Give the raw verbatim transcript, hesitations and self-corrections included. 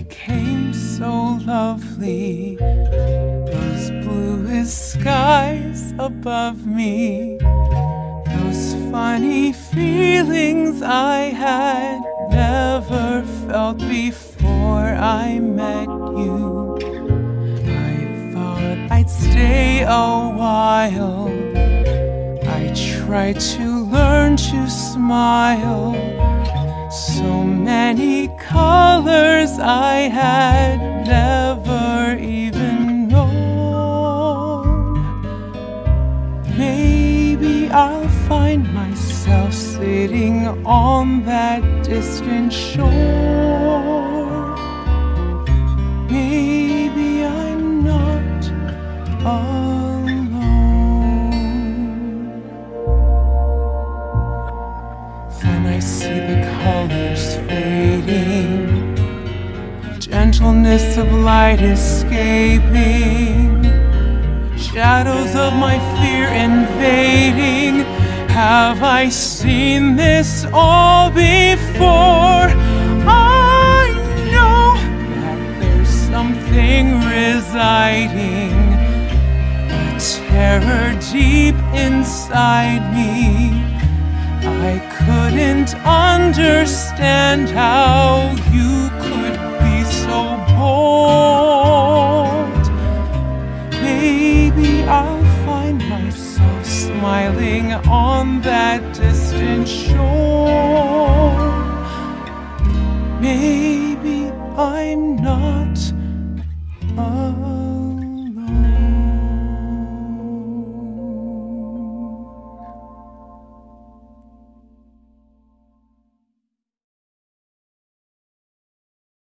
became so lovely. Those bluest skies above me, those funny feelings I had never felt before I met you. I thought I'd stay a while. I tried to learn to smile. So many colors I had never even known. Maybe I'll find myself sitting on that distant shore. Maybe I'm not alone. Then I see the colors fading, gentleness of light escaping, shadows of my fear invading. Have I seen this all before? I know that there's something residing, a terror deep inside me. I couldn't understand how you could be so bold.